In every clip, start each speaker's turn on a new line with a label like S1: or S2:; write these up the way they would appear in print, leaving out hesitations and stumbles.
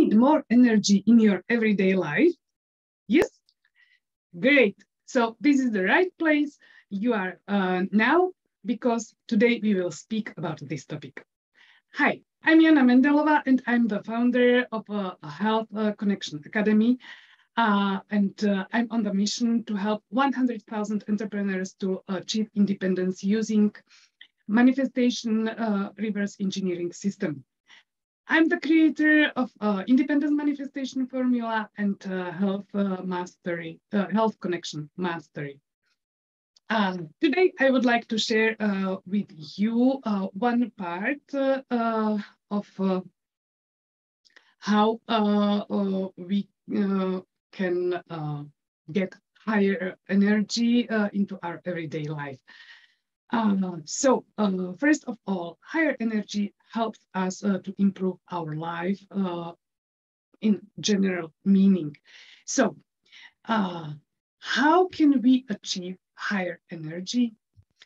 S1: need more energy in your everyday life? Yes? Great. So this is the right place you are now, because today we will speak about this topic. Hi, I'm Jana Mendelova, and I'm the founder of a Health Connection Academy. I'm on the mission to help 100,000 entrepreneurs to achieve independence using manifestation reverse engineering system. I'm the creator of Independent Manifestation Formula and Health Mastery, Health Connection Mastery. Today, I would like to share with you one part of how we can get higher energy into our everyday life. First of all, higher energy helps us to improve our life in general meaning. So, how can we achieve higher energy?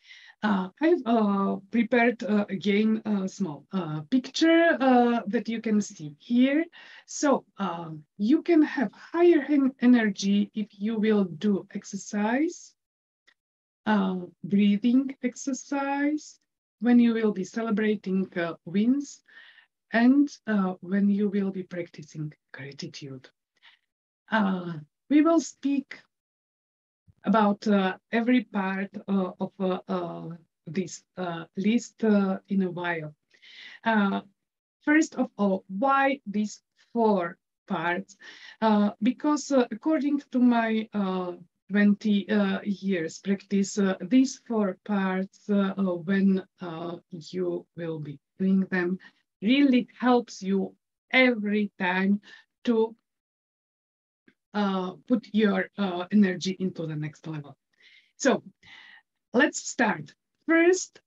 S1: I've prepared again a small picture that you can see here. So you can have higher energy if you will do exercise, breathing exercise, when you will be celebrating wins, and when you will be practicing gratitude. We will speak about every part of this list in a while. First of all, why these 4 parts? Because according to my 20 years practice, these 4 parts, when you will be doing them, really helps you every time to put your energy into the next level. So let's start. First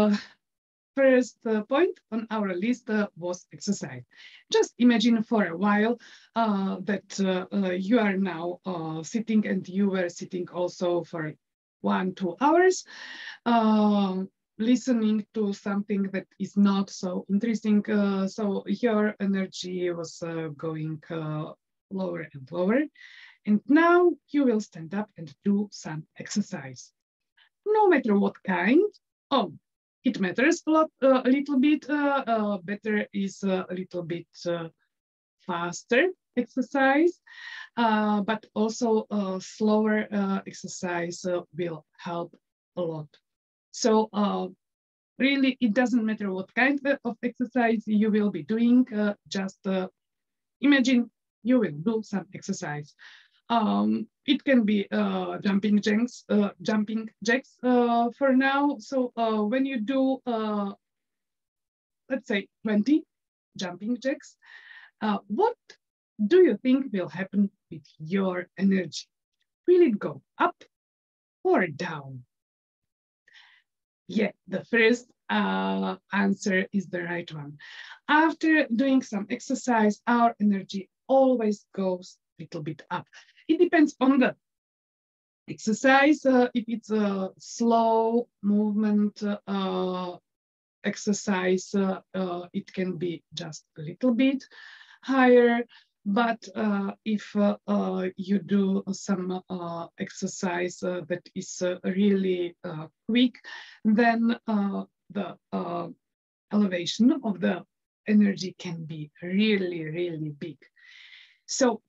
S1: point on our list was exercise. Just imagine for a while that you are now sitting, and you were sitting also for 1-2 hours, listening to something that is not so interesting. So your energy was going lower and lower. And now you will stand up and do some exercise. No matter what kind. Oh, it matters a lot, a little bit. Better is a little bit faster exercise, but also slower exercise will help a lot. So really, it doesn't matter what kind of exercise you will be doing. Just imagine you will do some exercise. It can be jumping jacks for now. So when you do, let's say 20 jumping jacks, what do you think will happen with your energy? Will it go up or down? Yeah, the first answer is the right one. After doing some exercise, our energy always goes a little bit up. It depends on the exercise. If it's a slow movement exercise, it can be just a little bit higher. But if you do some exercise that is really quick, then the elevation of the energy can be really, really big. So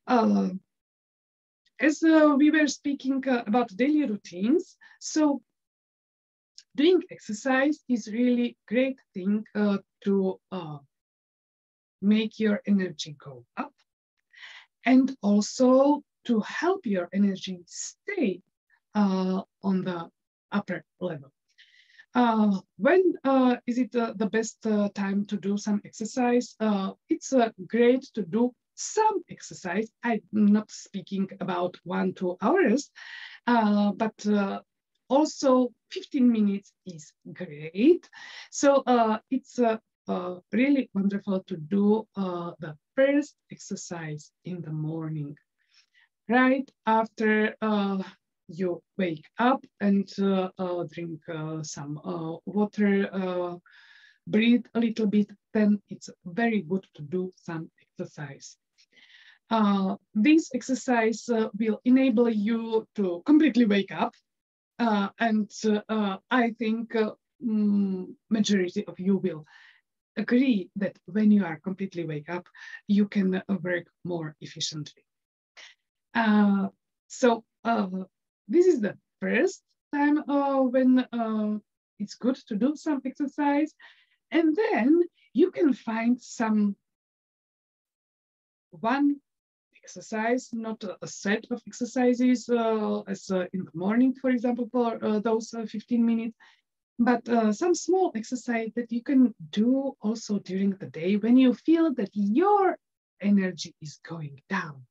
S1: as we were speaking about daily routines, so doing exercise is really great thing to make your energy go up, and also to help your energy stay on the upper level. When is it the best time to do some exercise? It's great to do some exercise. I'm not speaking about 1-2 hours, but also 15 minutes is great. So it's really wonderful to do the first exercise in the morning, right after you wake up, and drink some water, breathe a little bit, then it's very good to do some exercise. This exercise will enable you to completely wake up. And I think majority of you will agree that when you are completely wake up, you can work more efficiently. So this is the first time when it's good to do some exercise. And then you can find some one exercise, not a set of exercises as in the morning, for example, for those 15 minutes, but some small exercise that you can do also during the day when you feel that your energy is going down.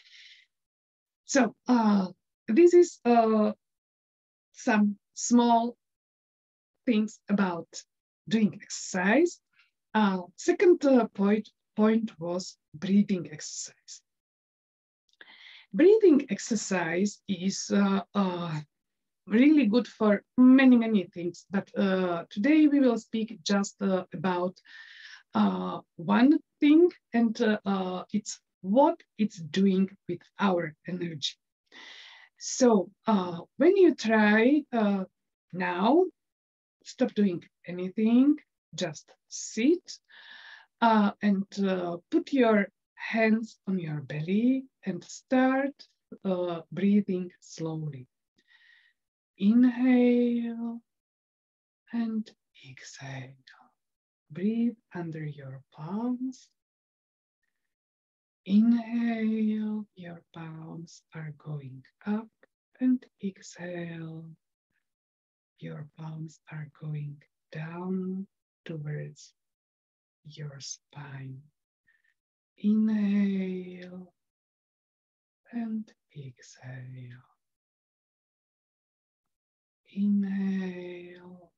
S1: So this is some small things about doing exercise. Second point was breathing exercise. Breathing exercise is really good for many, many things, but today we will speak just about one thing, and it's what it's doing with our energy. So when you try now, stop doing anything, just sit and put your hands on your belly and start breathing slowly. Inhale and exhale. Breathe under your palms. Inhale, your palms are going up, and exhale, your palms are going down towards your spine. Inhale and exhale. Inhale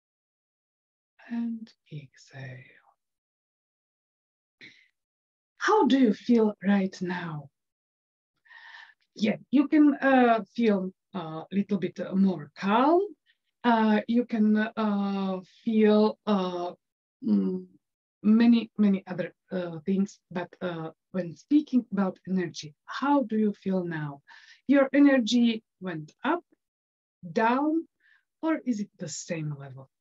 S1: and exhale. How do you feel right now? Yeah, you can feel a little bit more calm. You can feel many, many other things, but when speaking about energy, how do you feel now? Your energy went up, down, or is it the same level?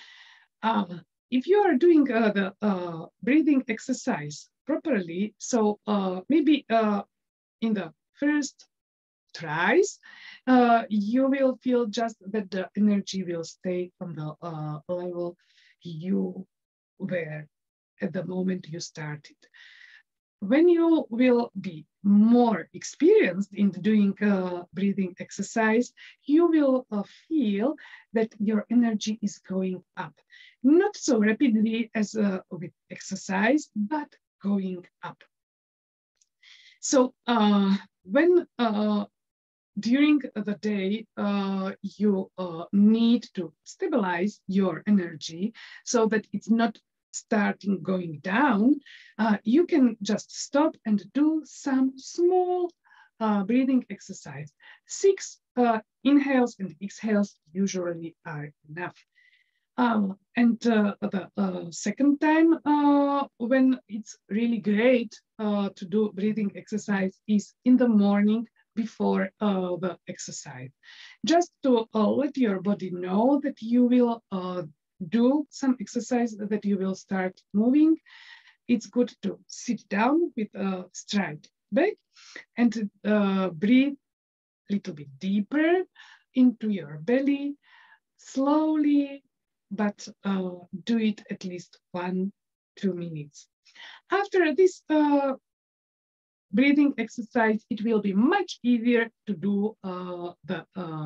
S1: If you are doing the breathing exercise properly, so maybe in the first tries, you will feel just that the energy will stay on the level you were at the moment you started. When you will be more experienced in doing breathing exercise, you will feel that your energy is going up. Not so rapidly as with exercise, but going up. So when during the day, you need to stabilize your energy so that it's not starting going down, you can just stop and do some small breathing exercise. 6 inhales and exhales usually are enough. And the second time when it's really great to do breathing exercise is in the morning before the exercise, just to let your body know that you will do some exercise, that you will start moving. It's good to sit down with a straight back and breathe a little bit deeper into your belly, slowly, but do it at least 1-2 minutes. After this breathing exercise, it will be much easier to do the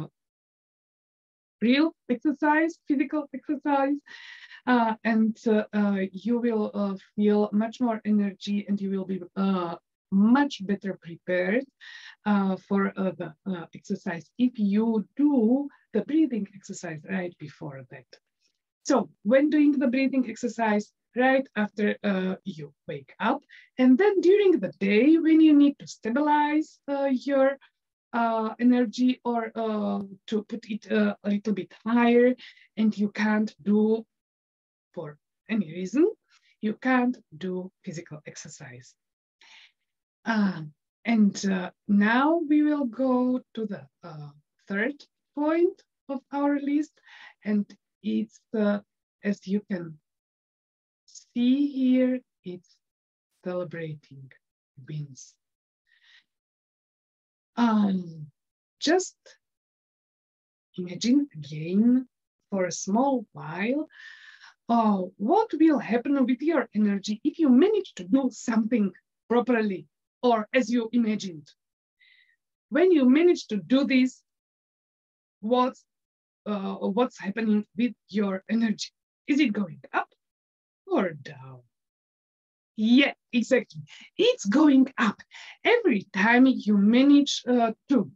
S1: real exercise, physical exercise, and you will feel much more energy, and you will be much better prepared for the exercise if you do the breathing exercise right before that. So when doing the breathing exercise, right after you wake up, and then during the day when you need to stabilize your energy or to put it a little bit higher, and you can't do for any reason, you can't do physical exercise. Now we will go to the third point of our list, and it's as you can see here, it's celebrating wins. Just imagine again for a small while what will happen with your energy if you manage to do something properly or as you imagined. When you manage to do this, what's happening with your energy? Is it going up or down? Yeah, exactly. It's going up. Every time you manage to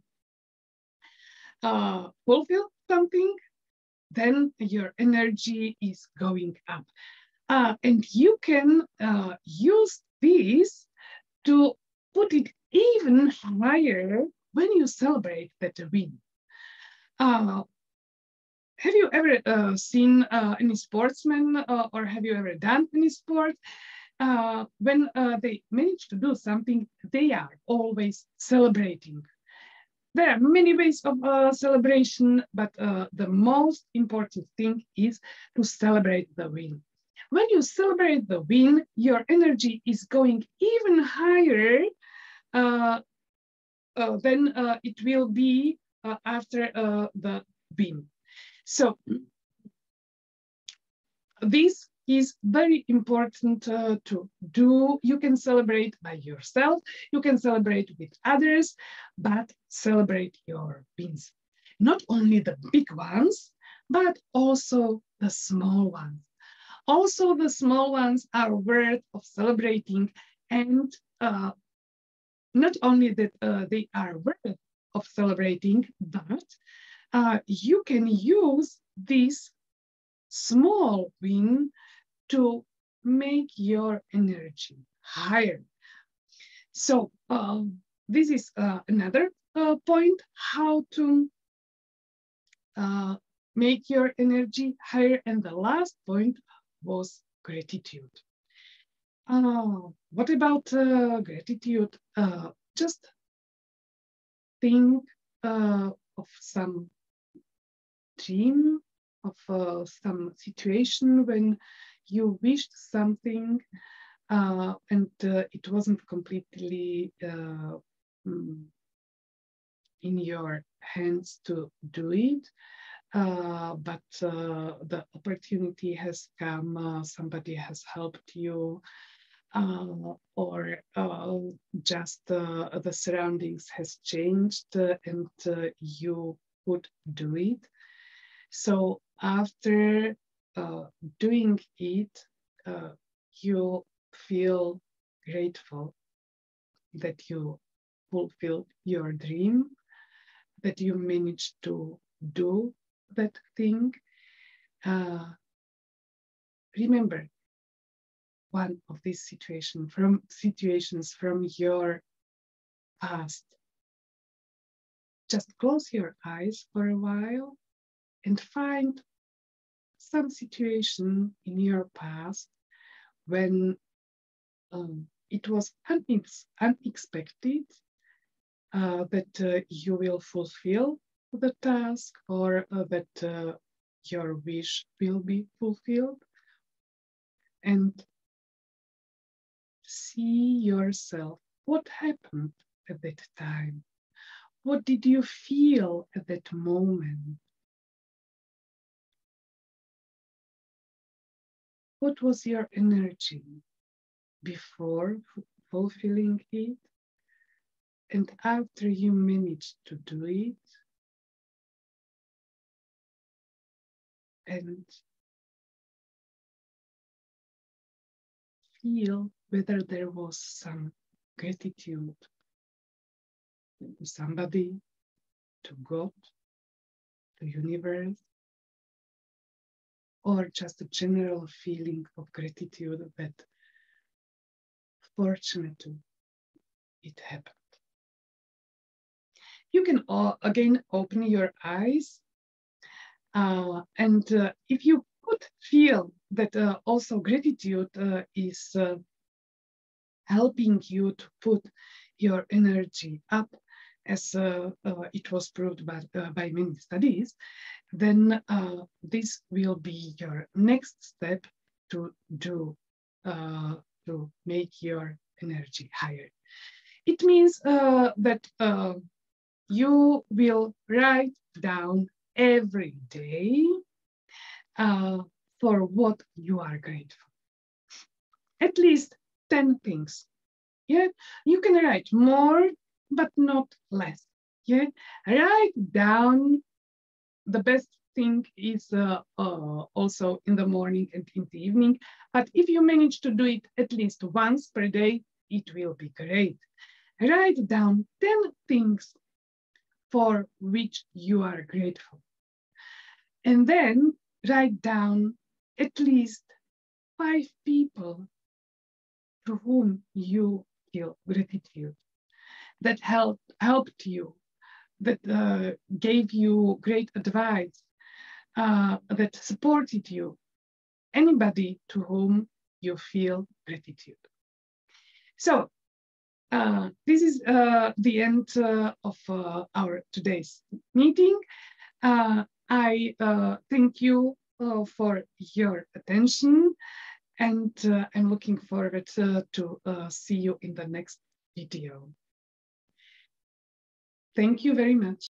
S1: fulfill something, then your energy is going up. And you can use this to put it even higher when you celebrate that win. Have you ever seen any sportsman or have you ever done any sport? When they manage to do something, they are always celebrating. There are many ways of celebration, but the most important thing is to celebrate the win. When you celebrate the win, your energy is going even higher than it will be after the win. So this is very important to do. You can celebrate by yourself, you can celebrate with others, but celebrate your wins. Not only the big ones, but also the small ones. Also, the small ones are worth of celebrating, and not only that they are worth of celebrating, but you can use this small win to make your energy higher. So this is another point, how to make your energy higher. And the last point was gratitude. What about gratitude? Just think of some dream, of some situation when you wished something and it wasn't completely in your hands to do it, but the opportunity has come, somebody has helped you, or just the surroundings has changed and you could do it. So after doing it, you feel grateful that you fulfilled your dream, that you managed to do that thing. Remember one of these situations from your past. Just close your eyes for a while and find some situation in your past when it was unexpected that you will fulfill the task or that your wish will be fulfilled. And see yourself. What happened at that time? What did you feel at that moment? What was your energy before fulfilling it? And after you managed to do it? And feel whether there was some gratitude to somebody, to God, to universe, or just a general feeling of gratitude that fortunately it happened. You can again open your eyes and if you could feel that also gratitude is helping you to put your energy up, as it was proved by many studies, then this will be your next step to do to make your energy higher. It means that you will write down every day for what you are grateful. At least 10 things. Yeah, you can write more, but not less. Yeah, write down. The best thing is also in the morning and in the evening. But if you manage to do it at least once per day, it will be great. Write down 10 things for which you are grateful. And then write down at least 5 people to whom you feel gratitude, that helped you, that gave you great advice, that supported you, anybody to whom you feel gratitude. So this is the end of our today's meeting. I thank you for your attention, and I'm looking forward to see you in the next video. Thank you very much.